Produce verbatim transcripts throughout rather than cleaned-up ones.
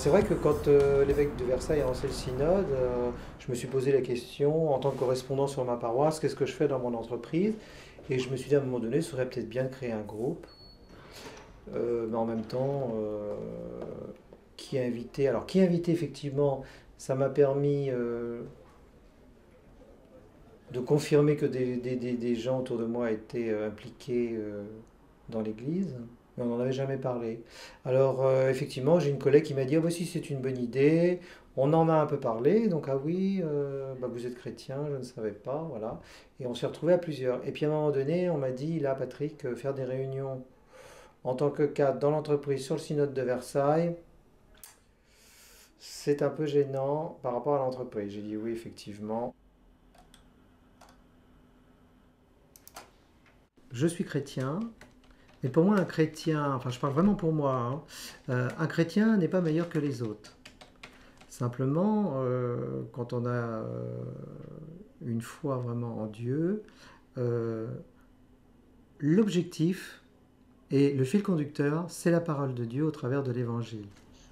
C'est vrai que quand euh, l'évêque de Versailles a lancé le synode, euh, je me suis posé la question, en tant que correspondant sur ma paroisse, qu'est-ce que je fais dans mon entreprise? Et je me suis dit à un moment donné, ce serait peut-être bien de créer un groupe, euh, mais en même temps, euh, qui invité? Alors, qui invité, effectivement, ça m'a permis euh, de confirmer que des, des- des- des gens autour de moi étaient euh, impliqués euh, dans l'Église, mais on n'en avait jamais parlé. Alors, euh, effectivement, j'ai une collègue qui m'a dit, ah, bah, si, c'est une bonne idée, on en a un peu parlé, donc ah oui, euh, bah, vous êtes chrétien, je ne savais pas, voilà. Et on s'est retrouvés à plusieurs. Et puis à un moment donné, on m'a dit, là, Patrick, euh, faire des réunions en tant que cadre dans l'entreprise sur le synode de Versailles, c'est un peu gênant par rapport à l'entreprise. J'ai dit oui, effectivement. Je suis chrétien, mais pour moi, un chrétien, enfin je parle vraiment pour moi, hein, euh, un chrétien n'est pas meilleur que les autres. Simplement, euh, quand on a euh, une foi vraiment en Dieu, euh, l'objectif et le fil conducteur, c'est la parole de Dieu au travers de l'Évangile.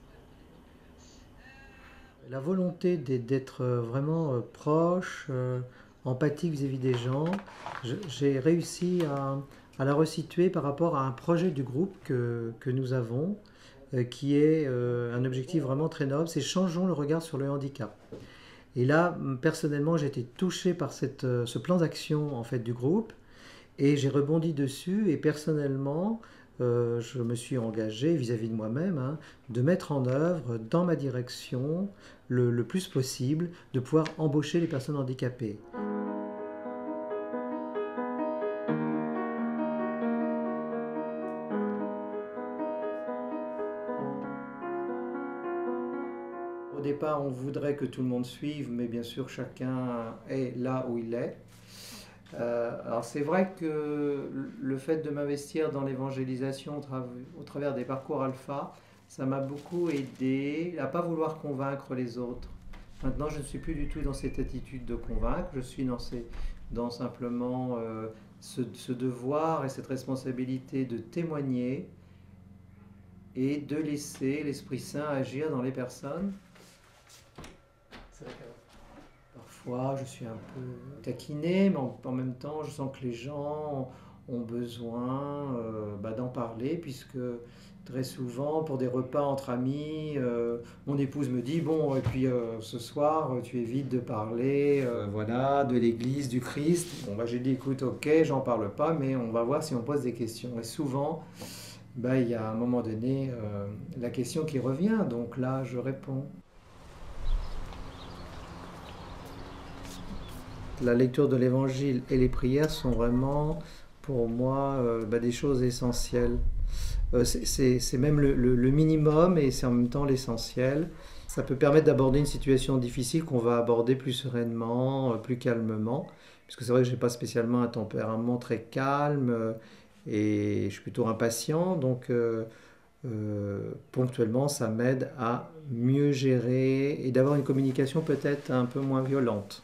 La volonté d'être vraiment euh, proche, euh, empathique vis-à-vis des gens, j'ai réussi à, à la resituer par rapport à un projet du groupe que, que nous avons, euh, qui est euh, un objectif vraiment très noble, c'est changeons le regard sur le handicap. Et là, personnellement, j'ai été touché par cette, euh, ce plan d'action en fait du groupe, et j'ai rebondi dessus, et personnellement, euh, je me suis engagé vis-à-vis de moi-même hein, de mettre en œuvre dans ma direction le, le plus possible, de pouvoir embaucher les personnes handicapées. Au départ, on voudrait que tout le monde suive, mais bien sûr, chacun est là où il est. Euh, alors c'est vrai que le fait de m'investir dans l'évangélisation au, tra au travers des parcours alpha, ça m'a beaucoup aidé à ne pas vouloir convaincre les autres. Maintenant, je ne suis plus du tout dans cette attitude de convaincre, je suis dans, ces, dans simplement euh, ce, ce devoir et cette responsabilité de témoigner et de laisser l'Esprit Saint agir dans les personnes. Parfois, je suis un peu taquiné, mais en, en même temps, je sens que les gens ont besoin euh, bah, d'en parler, puisque très souvent, pour des repas entre amis, euh, mon épouse me dit, bon, et puis euh, ce soir, tu évites de parler euh, voilà, de l'Église, du Christ. Bon, bah, j'ai dit, écoute, ok, j'en parle pas, mais on va voir si on pose des questions. Et souvent, bah, il y a à un moment donné euh, la question qui revient, donc là, je réponds. La lecture de l'Évangile et les prières sont vraiment, pour moi, euh, bah, des choses essentielles. Euh, c'est même le, le, le minimum et c'est en même temps l'essentiel. Ça peut permettre d'aborder une situation difficile qu'on va aborder plus sereinement, euh, plus calmement. Puisque c'est vrai que je n'ai pas spécialement un tempérament très calme euh, et je suis plutôt impatient. Donc, euh, euh, ponctuellement, ça m'aide à mieux gérer et d'avoir une communication peut-être un peu moins violente.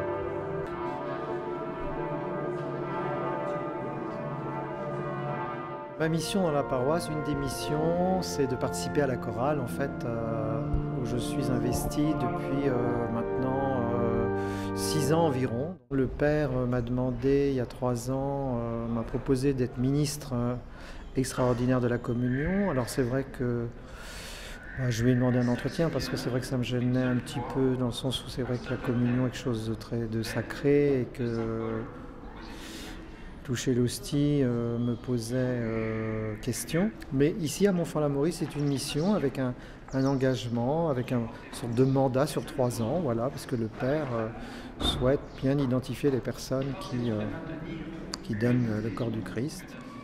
Ma mission dans la paroisse, une des missions, c'est de participer à la chorale, en fait, euh, où je suis investi depuis euh, maintenant euh, six ans environ. Le père euh, m'a demandé, il y a trois ans, euh, m'a proposé d'être ministre euh, extraordinaire de la communion. Alors c'est vrai que bah, je lui ai demandé un entretien parce que c'est vrai que ça me gênait un petit peu dans le sens où c'est vrai que la communion est quelque chose de très de sacré et que toucher l'hostie euh, me posait euh, question. Mais ici, à Montfort-l'Amaury, c'est une mission avec un, un engagement, avec un, une sorte de mandat sur trois ans, voilà, parce que le Père euh, souhaite bien identifier les personnes qui, euh, qui donnent le corps du Christ.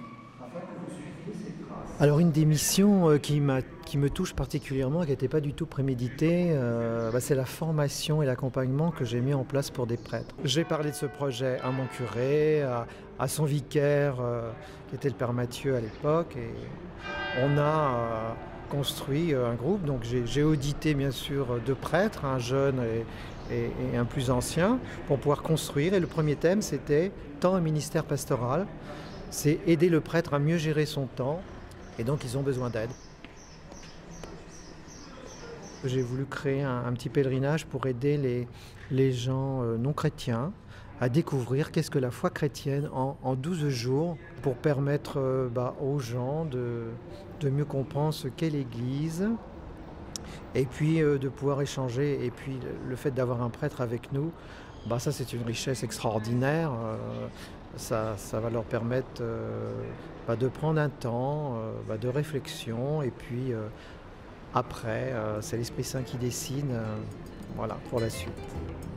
Alors une des missions euh, qui, qui me touche particulièrement, qui n'était pas du tout préméditée, euh, bah, c'est la formation et l'accompagnement que j'ai mis en place pour des prêtres. J'ai parlé de ce projet à mon curé, à, à son vicaire, euh, qui était le père Mathieu à l'époque, et on a euh, construit un groupe. Donc j'ai audité bien sûr deux prêtres, un jeune et, et, et un plus ancien, pour pouvoir construire. Et le premier thème, c'était temps un ministère pastoral, c'est aider le prêtre à mieux gérer son temps. Et donc, ils ont besoin d'aide. J'ai voulu créer un, un petit pèlerinage pour aider les, les gens euh, non chrétiens à découvrir qu'est-ce que la foi chrétienne en, en douze jours pour permettre euh, bah, aux gens de, de mieux comprendre ce qu'est l'Église et puis euh, de pouvoir échanger. Et puis le, le fait d'avoir un prêtre avec nous, bah, ça c'est une richesse extraordinaire. Euh, ça, ça va leur permettre euh, bah, de prendre un temps euh, bah, de réflexion et puis euh, après, euh, c'est l'Esprit Saint qui décide, euh, voilà, pour la suite.